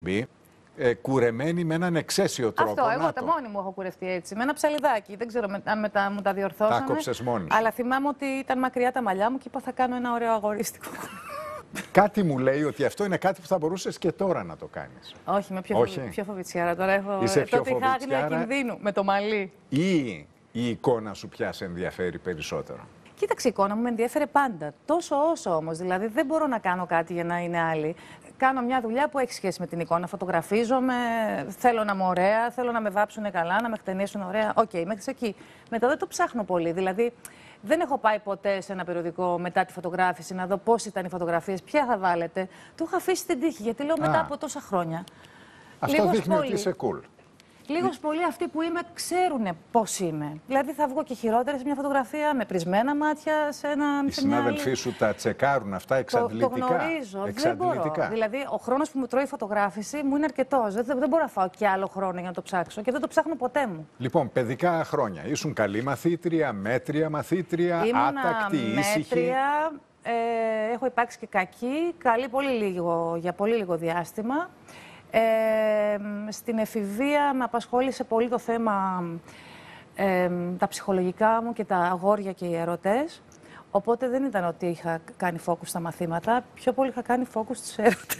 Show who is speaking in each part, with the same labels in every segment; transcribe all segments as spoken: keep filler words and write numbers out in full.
Speaker 1: εκπομπή, ε, κουρεμένη με έναν εξαίσιο τρόπο.
Speaker 2: Αυτό, εγώ
Speaker 1: να
Speaker 2: τα
Speaker 1: το.
Speaker 2: μόνη μου έχω κουρευτεί έτσι. Με ένα ψαλιδάκι. Δεν ξέρω αν μετά μου τα διορθώσανε.
Speaker 1: Τα κόψες μόνη σου.
Speaker 2: Αλλά θυμάμαι ότι ήταν μακριά τα μαλλιά μου και είπα θα κάνω ένα ωραίο αγορίστικο.
Speaker 1: Κάτι μου λέει ότι αυτό είναι κάτι που θα μπορούσες και τώρα να το κάνεις.
Speaker 2: Όχι, είμαι πιο,
Speaker 1: Όχι.
Speaker 2: πιο φοβητσιάρα. Τώρα έχω.
Speaker 1: Είσαι πιο
Speaker 2: τότε είχα άγνοια
Speaker 1: φοβητσιάρα.
Speaker 2: κινδύνου με το μαλλί.
Speaker 1: Ή η εικόνα σου πια σε ενδιαφέρει περισσότερο?
Speaker 2: Κοίταξε, η εικόνα μου με ενδιαφέρε πάντα. Τόσο όσο όμως. Δηλαδή δεν μπορώ να κάνω κάτι για να είναι άλλη. Κάνω μια δουλειά που έχει σχέση με την εικόνα. Φωτογραφίζομαι, θέλω να είμαι ωραία, θέλω να με βάψουν καλά, να με χτενίσουν ωραία. Οκ, okay, μέχρι εκεί. Μετά δεν το ψάχνω πολύ. Δηλαδή δεν έχω πάει ποτέ σε ένα περιοδικό μετά τη φωτογράφηση να δω πώς ήταν οι φωτογραφίες, ποια θα βάλετε. Το έχω αφήσει στην τύχη γιατί λέω μετά
Speaker 1: Α.
Speaker 2: από τόσα χρόνια.
Speaker 1: Αυτό
Speaker 2: Λίγος
Speaker 1: δείχνει
Speaker 2: πολύ.
Speaker 1: ότι είσαι cool.
Speaker 2: Λίγος πολύ αυτοί που είμαι ξέρουν πώς είμαι. Δηλαδή θα βγω και χειρότερα σε μια φωτογραφία, με πρισμένα μάτια, σε ένα.
Speaker 1: Οι
Speaker 2: σε μια άλλη.
Speaker 1: συνάδελφοί σου τα τσεκάρουν αυτά εξαντλητικά.
Speaker 2: Το, το γνωρίζω.
Speaker 1: Εξαντλητικά.
Speaker 2: Δεν μπορώ. Δηλαδή, ο χρόνος που μου τρώει η φωτογράφηση μου είναι αρκετός. Δεν, δεν μπορώ να φάω και άλλο χρόνο για να το ψάξω και δεν το ψάχνω ποτέ μου.
Speaker 1: Λοιπόν, παιδικά χρόνια. Ήσουν καλή μαθήτρια, μέτρια μαθήτρια,
Speaker 2: Ήμουνα
Speaker 1: άτακτη, ήσυχη.
Speaker 2: μέτρια, ε, έχω υπάρξει και κακή, καλή πολύ λίγο, για πολύ λίγο διάστημα. Ε, στην εφηβεία με απασχόλησε πολύ το θέμα ε, τα ψυχολογικά μου και τα αγόρια και οι ερωτές. Οπότε δεν ήταν ότι είχα κάνει focus στα μαθήματα, πιο πολύ είχα κάνει focus στους έρωτες.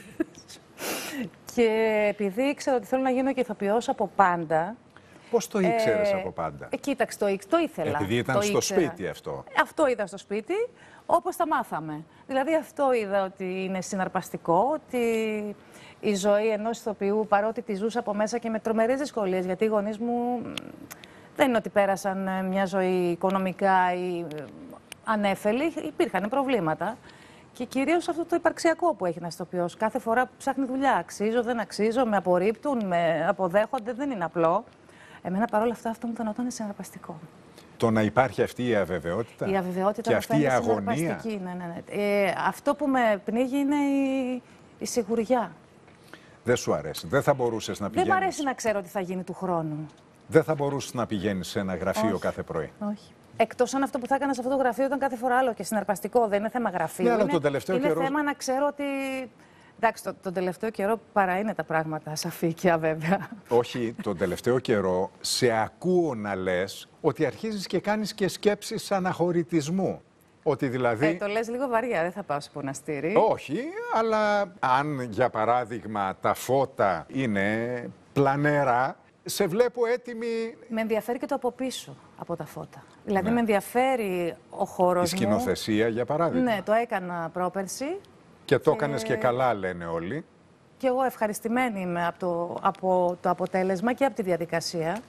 Speaker 2: Και επειδή ήξερα ότι θέλω να γίνω και ηθοποιός από πάντα.
Speaker 1: Πώς το ήξερες
Speaker 2: ε,
Speaker 1: από πάντα?
Speaker 2: Ε, κοίταξε, το, το ήθελα.
Speaker 1: Επειδή ήταν
Speaker 2: το
Speaker 1: στο
Speaker 2: ήξερα.
Speaker 1: σπίτι αυτό.
Speaker 2: Αυτό είδα στο σπίτι, όπως τα μάθαμε. Δηλαδή αυτό είδα ότι είναι συναρπαστικό, ότι η ζωή ενός ηθοποιού, παρότι τη ζούσα από μέσα και με τρομερές δυσκολίες, γιατί οι γονείς μου δεν είναι ότι πέρασαν μια ζωή οικονομικά ή ανέφελη, υπήρχαν προβλήματα. Και κυρίως αυτό το υπαρξιακό που έχει ένας ηθοποιός. Κάθε φορά που ψάχνει δουλειά, αξίζω, δεν αξίζω, με απορρίπτουν, με αποδέχονται, δεν είναι απλό. Εμένα παρόλα αυτά αυτό μου φαινόταν συναρπαστικό.
Speaker 1: Το να υπάρχει αυτή η αβεβαιότητα.
Speaker 2: Η αβεβαιότητα
Speaker 1: και
Speaker 2: μου
Speaker 1: αυτή η
Speaker 2: φαίνεται
Speaker 1: αγωνία.
Speaker 2: συναρπαστική. Ναι, ναι, ναι. Ε, αυτό που με πνίγει είναι η, η σιγουριά.
Speaker 1: Δεν σου αρέσει. Δεν θα μπορούσες να
Speaker 2: Δεν
Speaker 1: πηγαίνεις.
Speaker 2: μ' αρέσει να ξέρω τι θα γίνει του χρόνου.
Speaker 1: Δεν θα μπορούσες να πηγαίνεις σε ένα γραφείο
Speaker 2: Όχι.
Speaker 1: κάθε πρωί.
Speaker 2: Όχι. Εκτός αν αυτό που θα έκανα σε αυτό το γραφείο ήταν κάθε φορά άλλο και συναρπαστικό. Δεν είναι θέμα γραφείου.
Speaker 1: Ναι, αλλά
Speaker 2: είναι
Speaker 1: τον τελευταίο
Speaker 2: είναι
Speaker 1: καιρό-
Speaker 2: θέμα να ξέρω ότι. Εντάξει, το, τον τελευταίο καιρό παρά είναι τα πράγματα ασαφή και αβέβαια.
Speaker 1: Όχι, τον τελευταίο καιρό σε ακούω να λες ότι αρχίζεις και κάνεις και σκέψεις αναχωρητισμού. Ότι δηλαδή...
Speaker 2: Ε, το λες λίγο βαριά, δεν θα πάω σε ποναστήρι.
Speaker 1: Όχι, αλλά αν για παράδειγμα τα φώτα είναι πλανερά, σε βλέπω έτοιμη...
Speaker 2: Με ενδιαφέρει και το από πίσω από τα φώτα. Δηλαδή
Speaker 1: Ναι.
Speaker 2: με ενδιαφέρει ο χώρος
Speaker 1: Η
Speaker 2: μου.
Speaker 1: σκηνοθεσία για παράδειγμα.
Speaker 2: Ναι, το έκανα πρόπερση.
Speaker 1: Και το
Speaker 2: και-
Speaker 1: έκανες και καλά λένε όλοι.
Speaker 2: Και εγώ ευχαριστημένη είμαι από το, από το αποτέλεσμα και από τη διαδικασία.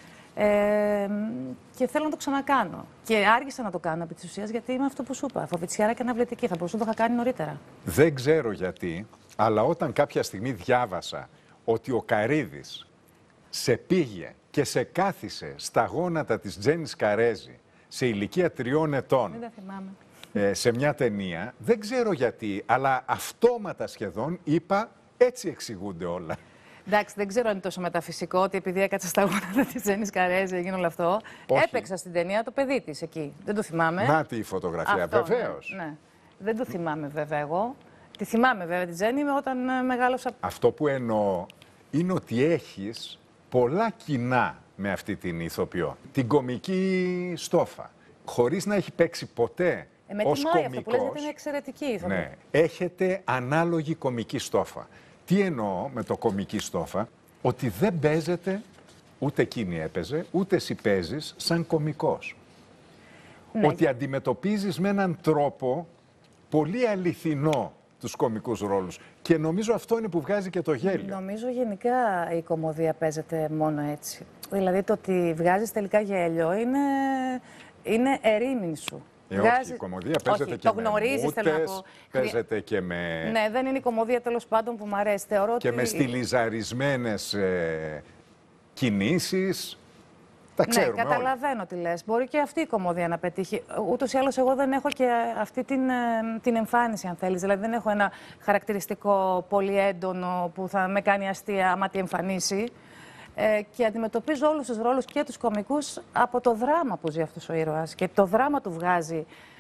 Speaker 2: Ε, και θέλω να το ξανακάνω. Και άργησα να το κάνω επί της ουσίας γιατί είμαι αυτό που σου είπα. Φοβητσιάρα και αναβλητική. Θα μπορούσα να το είχα κάνει νωρίτερα.
Speaker 1: Δεν ξέρω γιατί, αλλά όταν κάποια στιγμή διάβασα ότι ο Καρύδης σε πήγε και σε κάθισε στα γόνατα της Τζένις Καρέζη σε ηλικία τριών ετών
Speaker 2: Δεν τα θυμάμαι.
Speaker 1: ε, σε μια ταινία, δεν ξέρω γιατί, αλλά αυτόματα σχεδόν είπα έτσι εξηγούνται όλα.
Speaker 2: Εντάξει, δεν ξέρω αν είναι τόσο μεταφυσικό ότι επειδή έκατσα στα γόνατα τη Τζένις Καρέζη έγινε όλο αυτό.
Speaker 1: Όχι.
Speaker 2: Έπαιξα στην ταινία το παιδί τη εκεί. Δεν το θυμάμαι.
Speaker 1: Να τη φωτογραφία,
Speaker 2: Αυτό,
Speaker 1: βεβαίως.
Speaker 2: Ναι, ναι. Δεν το θυμάμαι βέβαια εγώ. Τη θυμάμαι βέβαια την Τζέννη όταν ε, μεγάλωσα.
Speaker 1: Αυτό που εννοώ είναι ότι έχεις πολλά κοινά με αυτή την ηθοποιό. Την κομική στόφα. Χωρίς να έχει παίξει ποτέ
Speaker 2: Ε, με
Speaker 1: ως
Speaker 2: τιμάει αυτό που λες γιατί
Speaker 1: κομικός.
Speaker 2: είναι εξαιρετική η ηθοποιή.
Speaker 1: Ναι, έχετε ανάλογη κομική στόφα. Τι εννοώ με το κομική στόφα? Ότι δεν παίζετε, ούτε εκείνη έπαιζε, ούτε εσύ παίζεις σαν κομικός.
Speaker 2: Ναι.
Speaker 1: Ότι αντιμετωπίζεις με έναν τρόπο πολύ αληθινό τους κομικούς ρόλους. Και νομίζω αυτό είναι που βγάζει και το γέλιο.
Speaker 2: Νομίζω γενικά η κωμωδία παίζεται μόνο έτσι. Δηλαδή το ότι βγάζεις τελικά γέλιο είναι, είναι ερήμην σου.
Speaker 1: Ε, όχι, η κωμωδία παίζεται
Speaker 2: όχι,
Speaker 1: και
Speaker 2: το
Speaker 1: με
Speaker 2: γνωρίζεις, θέλω να
Speaker 1: μούτες,
Speaker 2: πω.
Speaker 1: παίζεται και με,
Speaker 2: Ναι, δεν είναι η κωμωδία τέλος πάντων που μου αρέσει. Θεωρώ
Speaker 1: και
Speaker 2: ότι...
Speaker 1: με στιλιζαρισμένες ε, κινήσεις. Τα ξέρουμε
Speaker 2: Ναι, καταλαβαίνω τι λες. Μπορεί και αυτή η κωμωδία να πετύχει. Ούτως ή άλλως εγώ δεν έχω και αυτή την, ε, την εμφάνιση, αν θέλεις. Δηλαδή δεν έχω ένα χαρακτηριστικό πολύ έντονο που θα με κάνει αστεία άμα τη εμφανίσει. Ε, και αντιμετωπίζω όλους τους ρόλους και τους κωμικούς από το δράμα που ζει αυτός ο ήρωας. Και το δράμα του βγάζει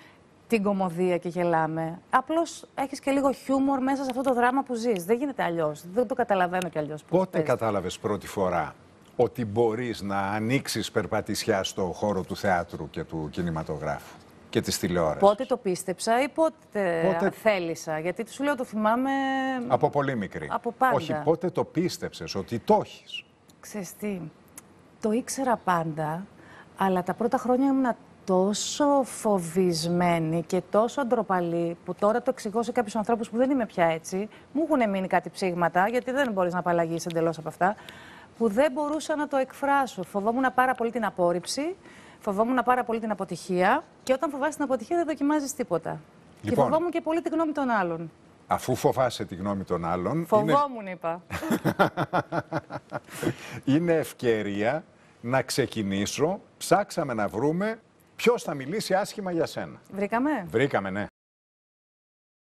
Speaker 2: την κωμωδία και γελάμε. Απλώς έχεις και λίγο χιούμορ μέσα σε αυτό το δράμα που ζεις. Δεν γίνεται αλλιώς. Δεν το καταλαβαίνω κι αλλιώς.
Speaker 1: Πότε κατάλαβες πρώτη φορά ότι μπορείς να ανοίξεις περπατησιά στο χώρο του θεάτρου και του κινηματογράφου και της τηλεόρασης?
Speaker 2: Πότε το πίστεψα ή πότε, πότε... θέλησα? Γιατί σου λέω το θυμάμαι...
Speaker 1: Από πολύ μικρή.
Speaker 2: Από πάντα.
Speaker 1: Όχι, πότε το πίστεψες ότι το έχεις?
Speaker 2: Ξέρεις τι, το ήξερα πάντα, αλλά τα πρώτα χρόνια ήμουν τόσο φοβισμένη και τόσο ντροπαλή, που τώρα το εξηγώ σε κάποιους ανθρώπους που δεν είμαι πια έτσι. Μου έχουν μείνει κάτι ψήγματα, γιατί δεν μπορείς να απαλλαγείς εντελώς από αυτά, που δεν μπορούσα να το εκφράσω. Φοβόμουν πάρα πολύ την απόρριψη, φοβόμουν πάρα πολύ την αποτυχία, και όταν φοβάσαι την αποτυχία δεν δοκιμάζεις τίποτα. Λοιπόν, και φοβόμουν και πολύ τη γνώμη των άλλων.
Speaker 1: Αφού φοβάσαι τη γνώμη των άλλων...
Speaker 2: Φοβόμουν,
Speaker 1: είναι...
Speaker 2: είπα.
Speaker 1: Είναι ευκαιρία να ξεκινήσω. Ψάξαμε να βρούμε ποιος θα μιλήσει άσχημα για σένα.
Speaker 2: Βρήκαμε.
Speaker 1: Βρήκαμε, ναι.